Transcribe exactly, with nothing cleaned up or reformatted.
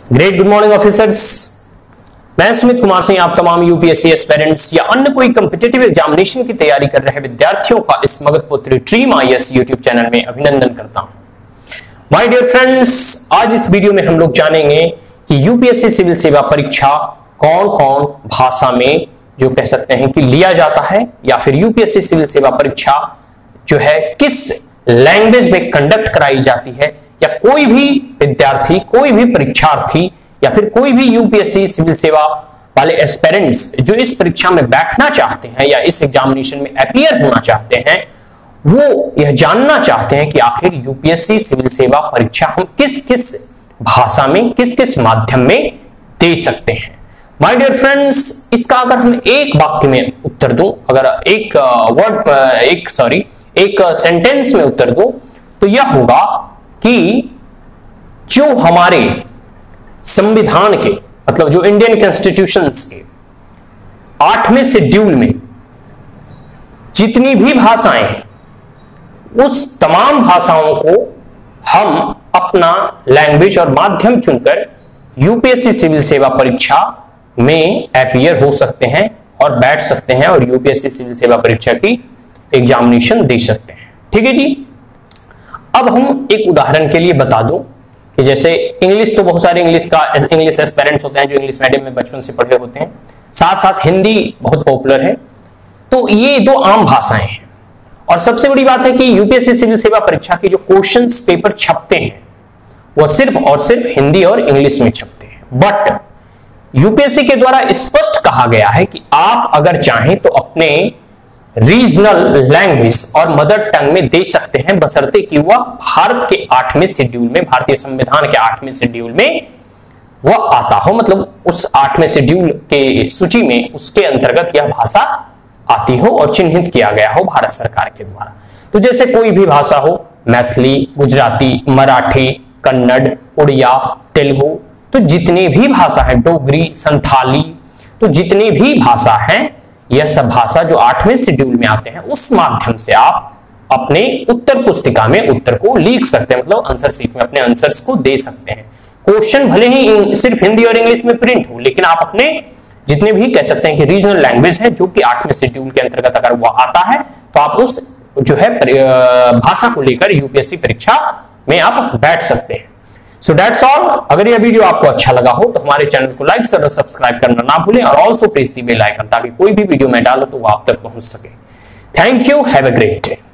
Great good morning officers. मैं सुमित कुमार सिंह आप तमाम यूपीएससी एस्पिरेंट्स या अन्य कोई कॉम्पिटिटिव एग्जामिनेशन की तैयारी कर रहे विद्यार्थियों का इस मगध पुत्री ड्रीम आईएएस यूट्यूब चैनल में अभिनंदन करता हूं। माय डियर फ्रेंड्स, आज इस वीडियो में हम लोग जानेंगे कि यूपीएससी सिविल सेवा परीक्षा कौन कौन भाषा में जो कह सकते हैं कि लिया जाता है, या फिर यूपीएससी सिविल सेवा परीक्षा जो है किस लैंग्वेज में कंडक्ट कराई जाती है, या कोई भी विद्यार्थी, कोई भी परीक्षार्थी या फिर कोई भी यूपीएससी सिविल सेवा वाले एस्पिरेंट्स जो इस परीक्षा में बैठना चाहते हैं या इस एग्जामिनेशन में अपीयर होना चाहते हैं, वो यह जानना चाहते हैं कि आखिर यूपीएससी सिविल सेवा परीक्षा हम किस किस भाषा में, किस किस माध्यम में दे सकते हैं। माय डियर फ्रेंड्स, इसका अगर हम एक वाक्य में उत्तर दूं, अगर एक वर्ड एक सॉरी एक सेंटेंस में उत्तर दूं, तो यह होगा कि जो हमारे संविधान के, मतलब जो इंडियन कॉन्स्टिट्यूशंस के आठवें शेड्यूल में जितनी भी भाषाएं हैं, उस तमाम भाषाओं को हम अपना लैंग्वेज और माध्यम चुनकर यूपीएससी सिविल सेवा परीक्षा में अपीयर हो सकते हैं और बैठ सकते हैं और यूपीएससी सिविल सेवा परीक्षा की एग्जामिनेशन दे सकते हैं। ठीक है जी। अब हम एक उदाहरण के लिए बता दूं कि जैसे इंग्लिश, तो बहुत सारे इंग्लिश का इंग्लिश एस्पिरेंट्स होते हैं जो इंग्लिश मीडियम में बचपन से पढ़े होते हैं, साथ साथ हिंदी बहुत पॉपुलर है। तो ये दो आम भाषाएं हैं, और सबसे बड़ी बात है कि यूपीएससी सिविल सेवा परीक्षा के जो क्वेश्चंस पेपर छपते हैं वह सिर्फ और सिर्फ हिंदी और इंग्लिश में छपते हैं। बट यूपीएससी के द्वारा स्पष्ट कहा गया है कि आप अगर चाहें तो अपने रीजनल लैंग्वेज और मदर टंग में दे सकते हैं, बशर्ते कि वह भारत के आठवें शेड्यूल में, भारतीय संविधान के आठवें शेड्यूल में वह आता हो, मतलब उस आठवें शेड्यूल के सूची में उसके अंतर्गत यह भाषा आती हो और चिन्हित किया गया हो भारत सरकार के द्वारा। तो जैसे कोई भी भाषा हो, मैथिली, गुजराती, मराठी, कन्नड़, उड़िया, तेलुगु, तो जितनी भी भाषा है, डोगरी, संथाली, तो जितनी भी भाषा है, यह सब भाषा जो आठवें शेड्यूल में आते हैं, उस माध्यम से आप अपने उत्तर पुस्तिका में उत्तर को लिख सकते हैं, मतलब आंसर शीट में अपने आंसर्स को दे सकते हैं। क्वेश्चन भले ही सिर्फ हिंदी और इंग्लिश में प्रिंट हो, लेकिन आप अपने जितने भी कह सकते हैं कि रीजनल लैंग्वेज है जो कि आठवें शेड्यूल के अंतर्गत अगर वह आता है, तो आप उस जो है भाषा को लेकर यूपीएससी परीक्षा में आप बैठ सकते हैं। So that's all. अगर यह वीडियो आपको अच्छा लगा हो तो हमारे चैनल को लाइक और सब्सक्राइब करना ना भूलें, और also press the bell icon, ताकि कोई भी वीडियो मैं डालूं तो वो आप तक पहुंच सके। Thank you, have a great day.